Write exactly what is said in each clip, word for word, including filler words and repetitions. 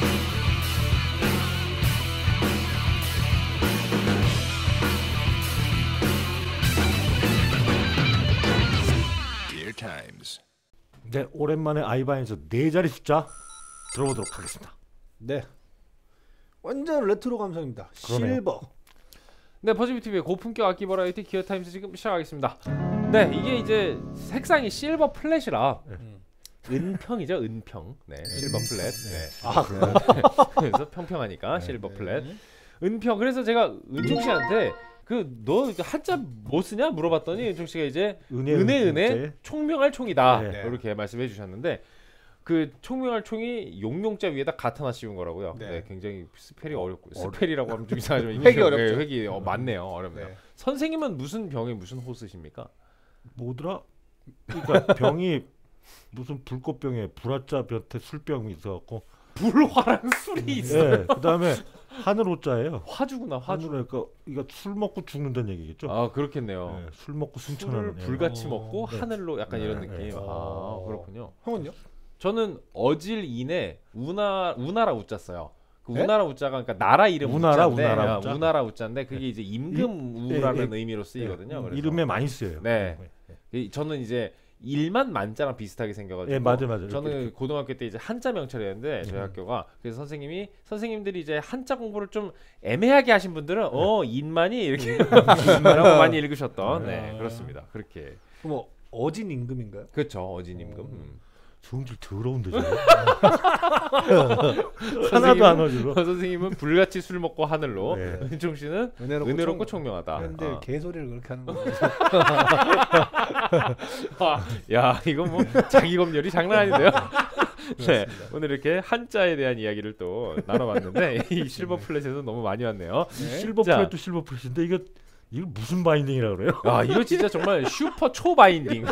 네, 오랜만에 아이바인에서 네 자리 숫자 들어보도록 하겠습니다. 네, 완전 레트로 감성입니다. 그러네요. 실버. 네, 퍼즐비티비의 고품격 악기 버라이티 기어타임즈 지금 시작하겠습니다. 네, 이게 이제 색상이 실버 플랫이라 음. 은평이죠, 은평. 네, 실버 플랫. 네. 아, 그래요? 그래서 평평하니까 네, 실버 네. 플랫. 은평. 그래서 제가 은총 씨한테 그 너 한자 뭐 쓰냐 물어봤더니 은총 씨가 이제 은혜 은혜 은혜 은혜. 총명할 총이다. 네. 이렇게 말씀해 주셨는데 그 총명할 총이 용용자 위에다 가타나 씌운 거라고요. 네, 네. 굉장히 스펠이 어렵고 어려- 스펠이라고 하면 좀 이상하지만 획이 이게 어렵죠. 네, 획이 어, 맞네요. 어렵네요. 네. 선생님은 무슨 병에 무슨 호스십니까? 뭐더라? 그러니까 병이 무슨 불꽃병에 불화자 변태 술병이 있어갖고 불화랑 술이 있어. 네, 그다음에 하늘 호자예요. 화주구나, 화주. 하늘 그러니까 이거 술 먹고 죽는다는 얘기겠죠? 아, 그렇겠네요. 네, 술 먹고 술을 승천하는 예. 불같이 어, 먹고 네. 하늘로 약간 네, 이런 네. 느낌. 아, 어. 그렇군요. 형은요? 저는 어질인에 우나 우나라 우자 써요. 그 네? 우나라 우자가 그러니까 나라 이름 우나라, 우자인데, 우나라 아, 우자. 우나라 우자인데 그게 이제 임금우라는 예, 예, 의미로 쓰이거든요. 그래서. 이름에 많이 쓰여요. 네. 네. 이- 저는 이제 일만 만자랑 비슷하게 생겨가지고 예, 맞아, 맞아. 저는 이렇게, 이렇게. 고등학교 때 이제 한자 명찰이었는데 저희 음. 학교가 그래서 선생님이 선생님들이 이제 한자 공부를 좀 애매하게 하신 분들은 어 인만이 이렇게 인만하고 많이 읽으셨던 네 아. 그렇습니다. 그렇게 그럼 뭐 어진 임금인가요? 그렇죠 어진임금. 어. 음. 성질 더러운데 저거. 하나도 안 어지러. 선생님은 불같이 술 먹고 하늘로 네. 은총 씨는 은혜롭고, 은혜롭고 총... 총명하다. 근데 아. 개소리를 그렇게 하는 거예요. 아, 야 이거 뭐 자기 검열이 장난 아닌데요. 네, 그렇습니다. 오늘 이렇게 한자에 대한 이야기를 또 나눠봤는데 이 실버 플랫에서 너무 많이 왔네요. 네. 실버 자. 플랫도 실버 플랫인데 이거 이거 무슨 바인딩이라 그래요? 아 이거 진짜 정말 슈퍼 초 바인딩,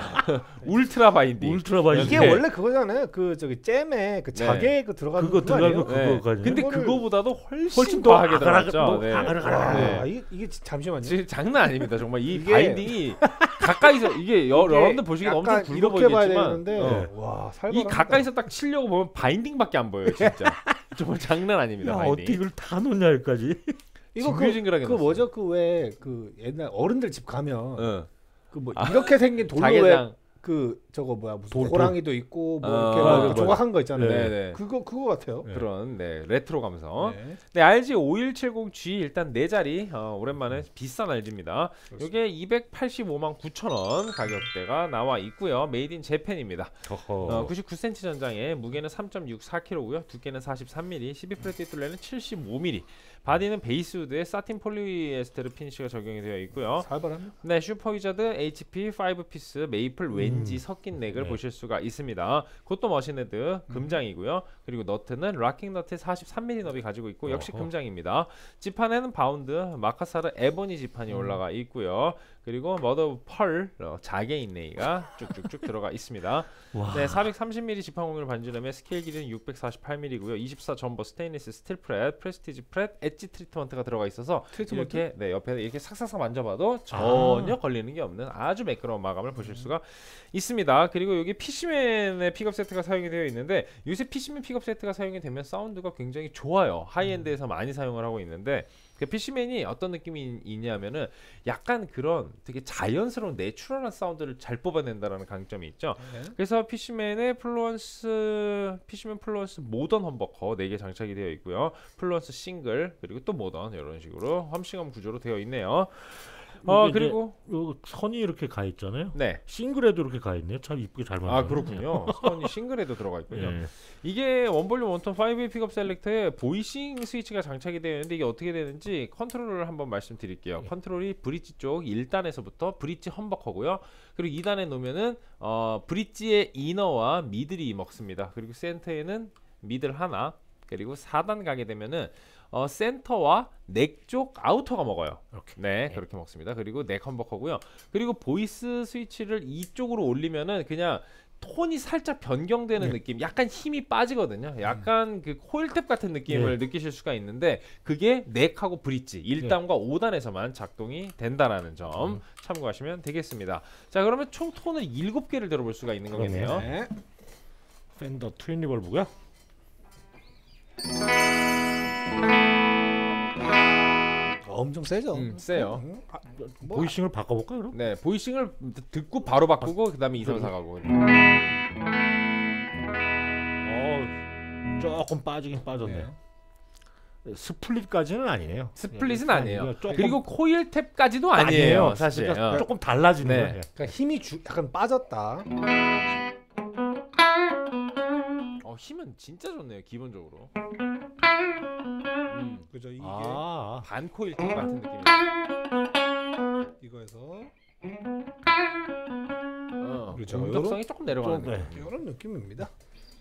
울트라 바인딩. 울트라 바인딩. 이게 네. 원래 그거잖아요. 그 저기 잼에 그 자개 그 들어가는 그거 그거 들어가고 아니에요? 그거 네. 가지고. 근데 그거를- 그거보다도 훨씬, 훨씬 더 과하게 아가라가- 들어갔죠. 뭐 네. 아가라가라. 네. 아, 이게, 이게 잠시만요. 지금 장난 아닙니다. 정말 이 이게- 바인딩이 가까이서 이게 여, 이게 여러분들 보시기엔 엄청 약간 굵어 이렇게 봐야 보이겠지만 되는데 어. 와 이 살벌합니다. 가까이서 딱 치려고 보면 바인딩밖에 안 보여요. 진짜 정말 장난 아닙니다. 야, 바인딩. 어떻게 이걸 다 놓냐 여기까지? 이거 그, 징글징글하게 그 넣었어요. 뭐죠? 그 왜 그 옛날 어른들 집 가면 응. 그 뭐 이렇게 생긴 돌로 자개장. 왜 그 저거 뭐야 무슨 돌, 돌. 호랑이도 있고 뭐 어, 이렇게 맞아, 막 맞아. 조각한 거 있잖아요. 네, 네. 그거 그거 같아요. 네. 그런 네 레트로 감성. 네. 네, 알지 오일칠공 지 일단 네 자리 어, 오랜만에 비싼 알지입니다. 이게 이백팔십오만 구천 원 가격대가 나와 있고요. 메이드 인 재팬입니다. 어, 구십구 센티미터 전장에 무게는 삼 점 육사 킬로그램고요. 두께는 사십삼 밀리미터, 십이 프렛 뒷둘레는 칠십오 밀리미터. 바디는 베이스우드에 사틴 폴리에스테르 피니쉬가 적용이 되어 있고요. 살벌합니다. 네, 슈퍼위저드 에이치피 오 피스 메이플 왠지 섞인 넥을 네. 보실 수가 있습니다. 그것도 머신헤드 금장이고요. 그리고 너트는 락킹 너트의 사십삼 밀리미터 너비 가지고 있고 역시 어허. 금장입니다. 지판에는 바운드 마카사르 에보니 지판이 음. 올라가 있고요. 그리고 머더 펄 어, 자개 인레이가 쭉쭉쭉 들어가 있습니다. 와. 네, 사백삼십 밀리미터 지판 공률 반지름에 스케일 길이는 육백사십팔 밀리미터고요. 이십사 점버 스테인리스 스틸 프렛, 프레스티지 프렛, 엣지 트리트먼트가 들어가 있어서 트리트먼트? 이렇게 네 옆에 이렇게 싹싹싹 만져봐도 전혀 걸리는 게 없는 아주 매끄러운 마감을 보실 수가 있습니다. 그리고 여기 피시맨의 픽업 세트가 사용이 되어 있는데 요새 피시맨 픽업 세트가 사용이 되면 사운드가 굉장히 좋아요. 하이엔드에서 많이 사용을 하고 있는데 그 피시맨이 어떤 느낌이 있냐면은 약간 그런 되게 자연스러운 내추럴한 사운드를 잘 뽑아낸다라는 강점이 있죠. 네. 그래서 피시맨의 플루언스 피시맨 플루언스 모던 험버커 네 개 장착이 되어 있고요. 플루언스 싱글 그리고 또 모던 이런 식으로 험싱엄 구조로 되어 있네요. 어 이게 그리고 이제 요 선이 이렇게 가 있잖아요. 네. 싱글에도 이렇게 가 있네요. 참 이쁘게 잘 만들었네요. 아 그렇군요. 선이 싱글에도 들어가 있군요. 예. 이게 원볼륨 원톤 파이브 웨이 픽업 셀렉터에 보이싱 스위치가 장착이 되어 있는데 이게 어떻게 되는지 컨트롤을 한번 말씀드릴게요. 예. 컨트롤이 브릿지 쪽 일 단에서부터 브릿지 험버커고요. 그리고 이 단에 놓으면은 어, 브릿지의 이너와 미들이 먹습니다. 그리고 센터에는 미들 하나 그리고 사 단 가게 되면은 어, 센터와 넥 쪽 아우터가 먹어요. 이렇게. 네, 그렇게 먹습니다. 그리고 넥 험버커고요. 그리고 보이스 스위치를 이쪽으로 올리면은 그냥 톤이 살짝 변경되는 네. 느낌, 약간 힘이 빠지거든요. 약간 그 코일탭 같은 느낌을 네. 느끼실 수가 있는데 그게 넥하고 브릿지 일 단과 오 단에서만 작동이 된다라는 점 음. 참고하시면 되겠습니다. 자, 그러면 총 톤을 일곱 개를 들어볼 수가 있는 그러네요. 거겠네요. 네. 팬더 트윈 리벌브고요. 엄청 세죠. 음, 세요. 음, 아, 뭐 보이싱을 바꿔볼까 그럼? 네, 보이싱을 듣고 바로 바꾸고 그다음에 이, 삼, 사 가고. 어, 조금 빠지긴 빠졌네요. 스플릿까지는 아니네요. 스플릿은 아니에요. 조금 그리고 코일 탭까지도 아니에요, 아니에요. 사실. 그러니까 어. 조금 달라지는 네. 거예요. 그러니까 힘이 주, 약간 빠졌다. 어, 힘은 진짜 좋네요, 기본적으로. 음, 그죠? 이게 아, 반 코일 탭 같은 느낌이에요. 이거에서 어, 그렇죠. 공격성이 조금 내려가는 좀, 네. 느낌. 이런 느낌입니다.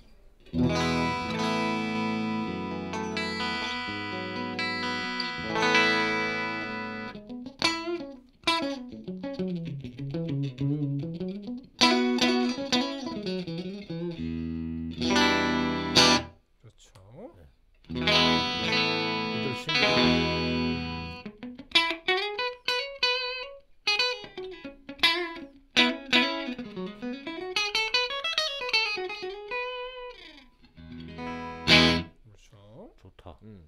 그렇죠. 이들 신기. 그렇죠. 좋다. 음.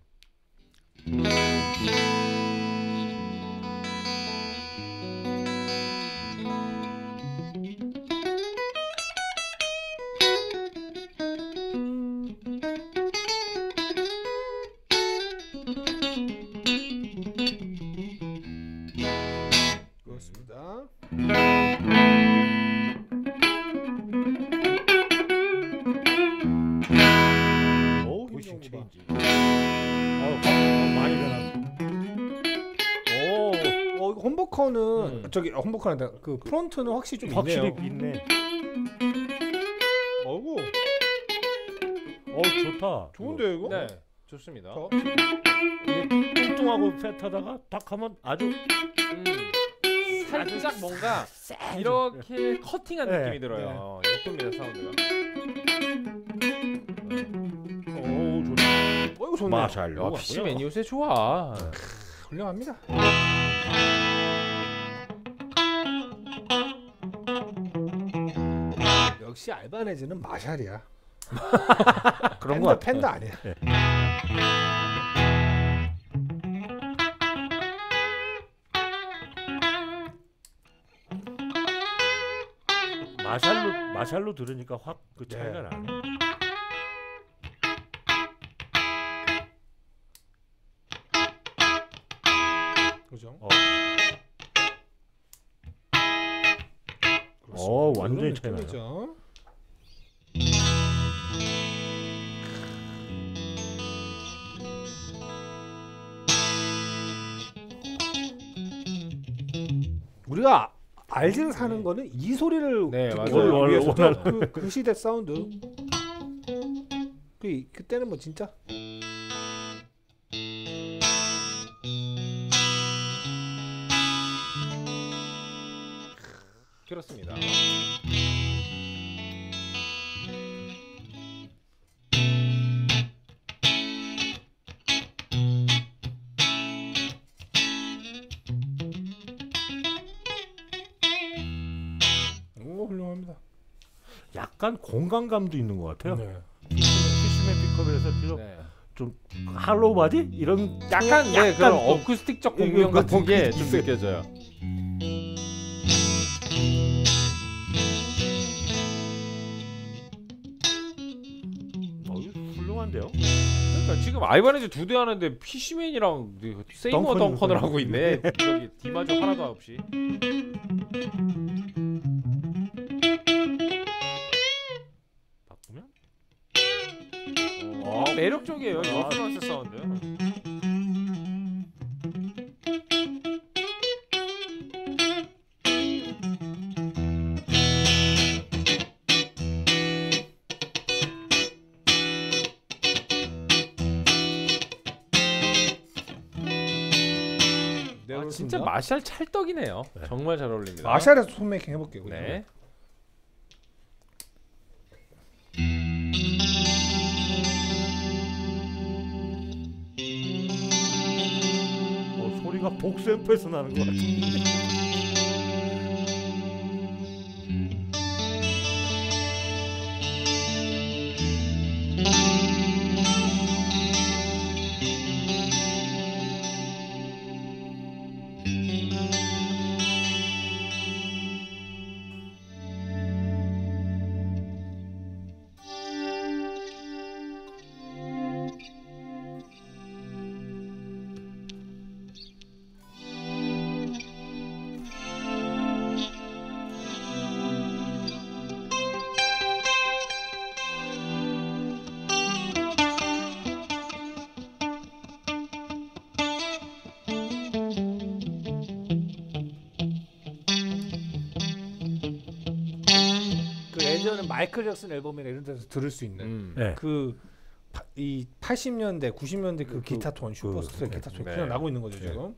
그렇습니다. 오, 보이싱 보이싱 봐. 체인지. 어, 어, 많이 변한. 오, 어, 이거 홈버커는 음. 저기 어, 홈버커한테 그 프론트는 확실히 좀 확실히 있네요. 있네. 어구, 어, 좋다. 좋은데 이거? 네, 좋습니다. 저, 이게 뚱뚱하고 팻하다가 딱 하면 아주 음, 살짝 뭔가 쎄. 이렇게 커팅한 네, 느낌이 들어요. 예쁩니다, 사운드가. 오, 좋다. 어 이거 좋네. 마샬. 야, 피씨 매니우스에 좋아. 훌륭합니다. 역시 알바네즈는 마샬이야. 그런 펜더, 거 같아. 펜더 아니야. 마샬로 마샬로 들으니까 확 그 차이가 네. 나네. 그죠? 어. 그렇습니다. 어, 완전히 이런 차이 나요. 느낌이죠. 우리가 알지를 사는 거는 이 소리를 네, 듣기 맞아요. 원- 위해서 원하는- 그, 그 시대 사운드. 그 그때는 뭐 진짜 그렇습니다. 오 훌륭합니다. 약간 공간감도 있는 것 같아요. 네. 피시맨 픽업에서 비록 네. 좀 할로우 바디 이런 약간 네, 약간 그런 좀- 어쿠스틱적 이거 공명 그 같은 게 그 좀 있어요. 느껴져요. 어, 이거 훌륭한데요. 그러니까 지금 아이바네즈 두 대 하는데 피시맨이랑 세이머 덩컨이 덩컨을 있구나. 하고 있네. 저기 디마저 하나도 없이. 바꾸면 어, 매력적이에요. 아. 인플루언스 사운드. 네, 아, 진짜 그렇습니다. 마샬 찰떡이네요. 네. 정말 잘 어울립니다. 마샬에서 손메이킹 해볼게요. 그냥. 네. 어, 소리가 복샘프에서 나는 것 같아. 예전에 마이클 잭슨 앨범이나 이런 데서 들을 수 있는 음. 네. 그 이 팔십 년대, 구십 년대 그, 그, 기타 톤, 슈퍼스타의 그, 기타 톤이 네. 그냥 나고 있는 거죠 지금.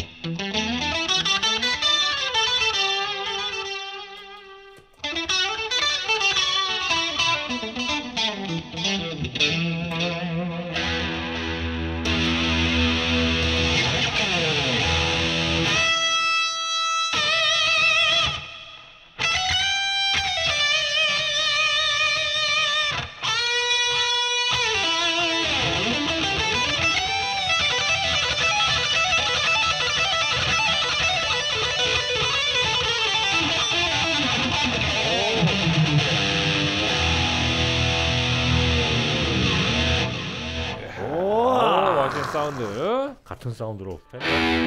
오, 완전 사운드. 같은 사운드로 팬.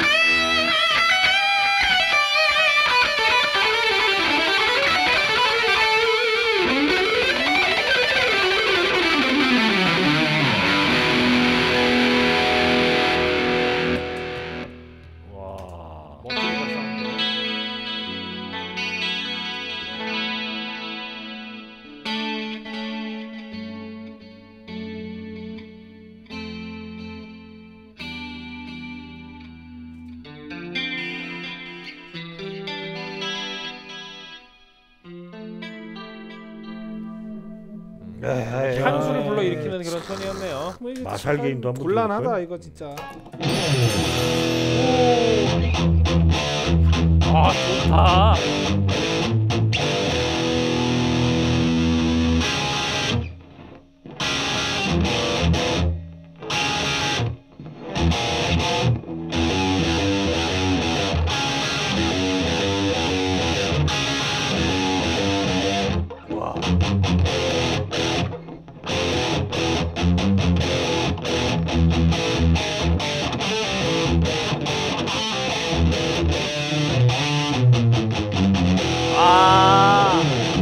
와. 멋지다 사운드. 네, 향수를 불러일으키는 그런 톤이었네요. 뭐 이게 마샬 참 게임도 한번 곤란하다 들어볼까요? 이거 진짜. 아 좋다. 와. 아.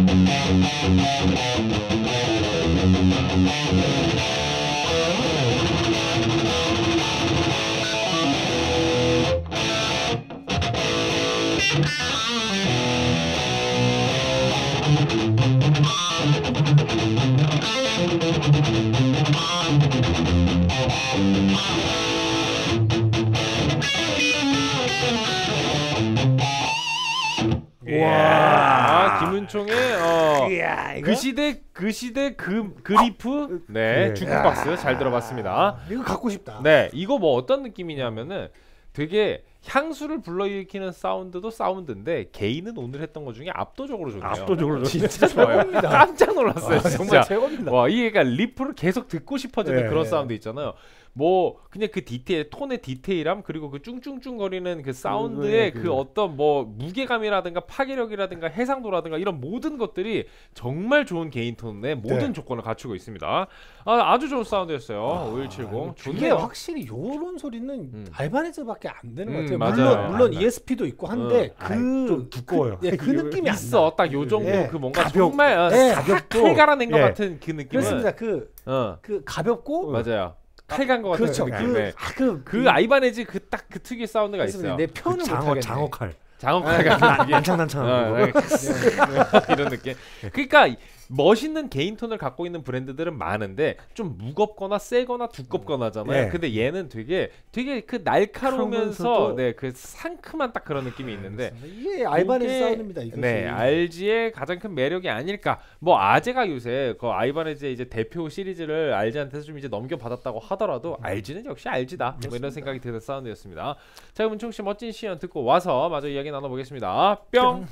와, 김은총의 어, 이야 이거 그 시대 그 시대 그 그리프 네 네. 주크박스 잘 들어봤습니다. 이거 갖고 싶다. 네, 이거 뭐 어떤 느낌이냐면은 되게 향수를 불러일으키는 사운드도 사운드인데 개인은 오늘 했던 것 중에 압도적으로 좋네요. 압도적으로 진짜 좋아요. 깜짝 놀랐어요. 아, 진짜. 정말 최고입니다. 와, 이게 그러니까 리프를 계속 듣고 싶어지는 네, 그런 네. 사운드 있잖아요. 뭐 그냥 그 디테일, 톤의 디테일함 그리고 그 쭝쭝쭝거리는 그 사운드의 그, 그, 어떤 뭐 무게감이라든가 파괴력이라든가 해상도라든가 이런 모든 것들이 정말 좋은 개인 톤의 모든 네. 조건을 갖추고 있습니다. 아, 아주 좋은 사운드였어요. 오일칠공 이게 좋네요. 확실히 요런 소리는 음. 알바네즈밖에 안 되는 음, 것 같아요. 맞아요. 물론 물론 안 나. 이에스피도 있고 한데 아, 그 좀 두꺼워요. 그, 예, 그 느낌이 안 있어. 나. 딱 요 정도 예. 그 뭔가 가볍- 정말 어, 예. 가볍고 칼 갈아낸 것 예. 같은 그 느낌은 그렇습니다. 그 그 어 가볍고 맞아요. 칼 간 것 같은 그렇죠. 그 그, 느낌. 네. 아, 그, 그 아이바네즈 그 딱 그 특유의 사운드가 그렇습니다. 있어요. 내 그 표현을 장어 못하겠네. 장어 칼. 장어칼 같은 느낌. 난창난창. 어, 네. 이런 느낌. 그러니까 멋있는 개인 톤을 갖고 있는 브랜드들은 많은데 좀 무겁거나 세거나 두껍거나잖아요. 네. 근데 얘는 되게 되게 그 날카로우면서 그러면서도- 네, 그 상큼한 딱 그런 느낌이 있는데 이게 알바네즈 그게- 사운드입니다. 이것이. 네, 알지의 가장 큰 매력이 아닐까. 뭐 아제가 요새 그 아이바네즈의 이제 대표 시리즈를 알지한테서 좀 이제 넘겨받았다고 하더라도 알지는 역시 알지다. 뭐 이런 생각이 드는 사운드였습니다. 자, 그럼 은총 씨 멋진 시연 듣고 와서 마저 이야기 나눠보겠습니다. 뿅.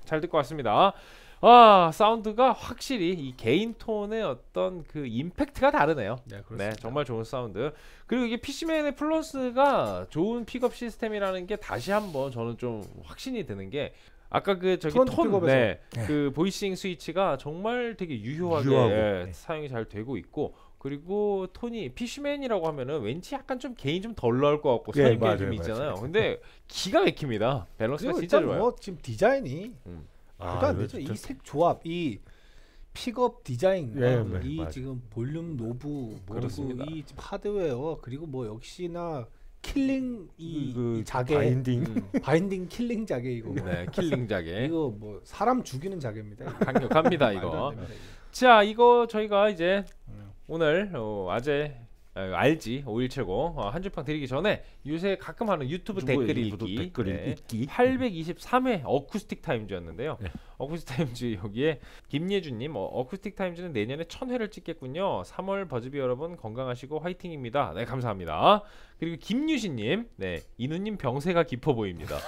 잘 듣고 왔습니다. 아 사운드가 확실히 이 개인 톤의 어떤 그 임팩트가 다르네요. 네, 그렇습니다. 네, 정말 좋은 사운드. 그리고 이게 피시맨의 플러스가 좋은 픽업 시스템이라는 게 다시 한번 저는 좀 확신이 드는 게 아까 그 저기 프론트 톤, 픽업에서. 네, 네. 그 보이싱 스위치가 정말 되게 유효하게 유효하고, 예, 네. 사용이 잘 되고 있고. 그리고 톤이 피시맨이라고 하면은 왠지 약간 좀 개인 좀 덜 나올 것 같고 예, 선입견이 맞아요, 좀 맞아요. 있잖아요. 근데 기가 막힙니다. 밸런스가 그리고 진짜 일단 좋아요. 뭐 지금 디자인이 음. 말도 안 이거 되죠. 진짜- 이 색 조합, 이 픽업 디자인, 예, 어, 네, 이 맞아요. 지금 볼륨 노브, 그리고 그렇습니다. 이 지금 하드웨어, 그리고 뭐 역시나 킬링 이, 그 이 자개, 바인딩. 음. 바인딩 킬링 자개 이거. 네, 킬링 자개. 이거 뭐 사람 죽이는 자개입니다. 이거. 강력합니다 말도 이거. 안 됩니다, 이거. 자 이거 저희가 이제 음. 오늘 어, 아재 어, 알지 오일칠공 어, 한 줄평 드리기 전에 요새 가끔 하는 유튜브 유튜브 댓글 유튜브 읽기, 댓글 네, 읽기. 팔백이십삼 회 어쿠스틱 타임즈였는데요. 네. 어쿠스틱 타임즈 여기에 김예준님 어, 어쿠스틱 타임즈는 내년에 천 회를 찍겠군요. 삼월 버즈비 여러분 건강하시고 화이팅입니다. 네 감사합니다. 그리고 김유신님, 네 이누님 병세가 깊어 보입니다.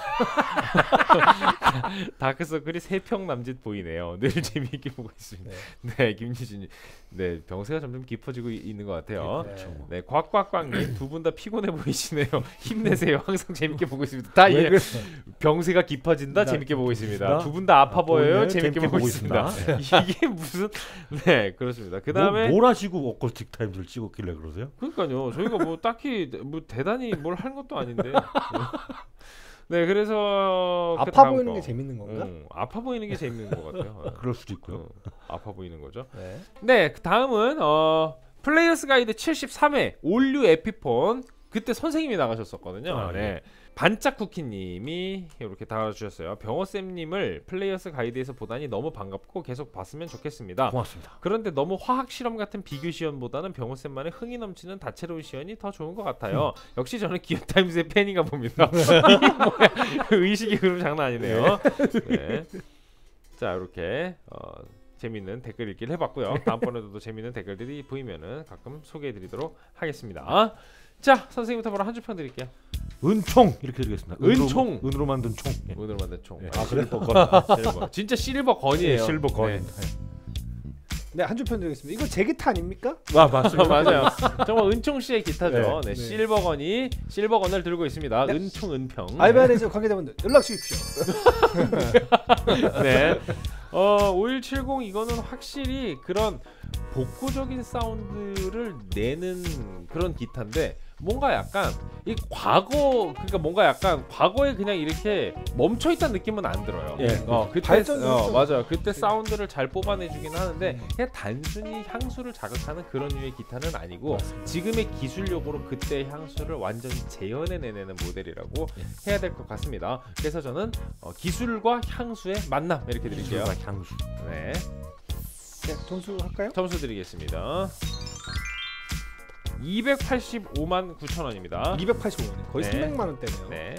다크서클이 세 평 남짓 보이네요. 늘 재미있게 보고 있습니다. 네. 네, 김유신님, 네 병세가 점점 깊어지고 이- 있는 것 같아요. 그렇죠. 네, 꽉꽉꽉님 두 분 다 피곤해 보이시네요. 힘내세요. 항상 재밌게 보고 있습니다. 다 왜 예. 그래? 병세가 깊어진다. 나 재밌게 보고 있습니다. 깊어진다. 두 분 다 아파 아, 보여요. 보이네요. 재밌게, 보고 있습니다. 이게 무슨 네 그렇습니다. 그 다음에 뭐, 뭘 하시고 어쿠스틱 타임즈를 찍었길래 그러세요? 그러니까요. 저희가 뭐 딱히 뭐 대단히 뭘 한 것도 아닌데. 네, 그래서 그 아파 다음 보이는 거. 게 재밌는 건가? 음, 아파 보이는 게 재밌는 것 같아요. 그럴 수도 있고요. 어, 아파 보이는 거죠. 네. 네, 그 다음은 어, 플레이어스 가이드 칠십삼 회 올류 에피폰 그때 선생님이 나가셨었거든요. 아, 네. 네. 반짝 쿠키님이 이렇게 달아주셨어요. 병어쌤님을 플레이어스 가이드에서 보다니 너무 반갑고 계속 봤으면 좋겠습니다. 고맙습니다. 그런데 너무 화학 실험 같은 비교 시연보다는 병호쌤만의 흥이 넘치는 다채로운 시연이 더 좋은 것 같아요. 역시 저는 기어타임즈의 팬인가 봅니다. 이게 뭐야? 의식이 그럼 장난 아니네요. 네. 자 이렇게 어, 재밌는 댓글 읽기를 해봤고요. 다음번에도 또 재밌는 댓글들이 보이면은 가끔 소개해드리도록 하겠습니다. 자 선생님부터 바로 한 줄 평 드릴게요. 은총 이렇게 드리겠습니다. 은총! 은으로, 은으로 만든 총. 예. 오늘 만든 총. 예. 아 그래? 실버 건. 실버. 진짜 실버 건이에요. 예, 실버 건. 네. 네, 한 줄 편 드리겠습니다. 이거 제 기타 아닙니까? 아 맞습니다. 맞아요. 정말 은총 씨의 기타죠. 네, 네. 네. 실버건이 실버건을 들고 있습니다. 네. 은총 은평. 아이바이레즈 관계자분들 연락 주십시오. 네. 어 오일칠공 이거는 확실히 그런 복고적인 사운드를 내는 그런 기타인데 뭔가 약간 이 과거 그러니까 뭔가 약간 과거에 그냥 이렇게 멈춰 있다는 느낌은 안 들어요. 예. 어 그때 발전이 어, 있죠. 맞아요. 그때 사운드를 잘 뽑아내주긴 하는데 그냥 단순히 향수를 자극하는 그런 류의 기타는 아니고 지금의 기술력으로 그때 향수를 완전히 재현해내는 모델이라고 해야 될 것 같습니다. 그래서 저는 어, 기술과 향수의 만남 이렇게 드릴게요. 기술과 향수. 네, 네, 돈수 할까요? 점수 드리겠습니다. 이백팔십오만 구천 원입니다. 이백팔십오 원. 거의 네. 삼백만 원대네요. 네,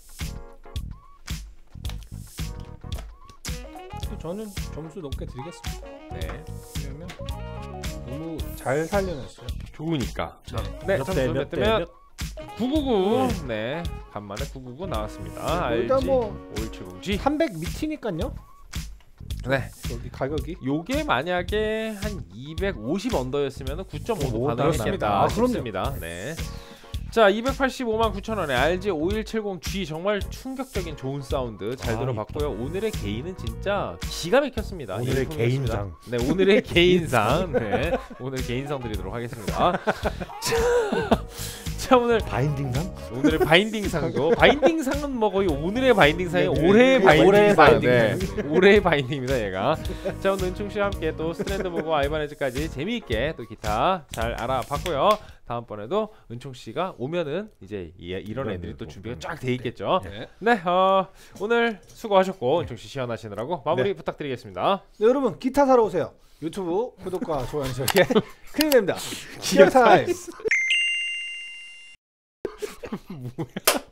또 저는 점수 높게 드리겠습니다. 네, 왜냐면 너무 잘 살려냈어요. 좋으니까. 자, 네, 몇 점수 대, 몇 몇 대, 대면 몇? 구구구. 네, 간만에 구구구 나왔습니다. 네, 일단 알지 뭐 오일칠공 지. 삼백 미티니까요. 네, 여기 가격이 요게 만약에 한 이백오십 언더였으면 구 점 오도 오, 가능했겠다 그렇습니다. 아, 그럼요. 싶습니다. 네. 자, 이백팔십오만 구천 원에 알지 오일칠공 지 정말 충격적인 좋은 사운드 잘 아, 들어봤고요. 오늘의 개인은 진짜 기가 막혔습니다. 오늘의 일품이었습니다. 개인상. 네, 오늘의 개인상. 네, 오늘 개인상 드리도록 하겠습니다. 자, 자, 오늘 바인딩상? 오늘의 바인딩상도 바인딩상은 뭐 거의 오늘의 바인딩상이 네, 네. 올해의 네, 바인딩상. 올해의 네, 바인딩상. 올해의 바인딩입니다, 얘가. 자, 오늘 은총 씨와 함께 또 스트랜드 보고 아이바네즈까지 재미있게 또 기타 잘 알아봤고요. 다음번에도 은총 씨가 오면은 이제 이, 이런 애들이 또 준비가 쫙 돼 있겠죠. 네. 네, 어, 오늘 수고하셨고 은총 씨 시연하시느라고 마무리 네. 부탁드리겠습니다. 네, 여러분 기타 사러 오세요. 유튜브 구독과 좋아요 저에게 큰일 됩니다. 기어 타임. 뭐야?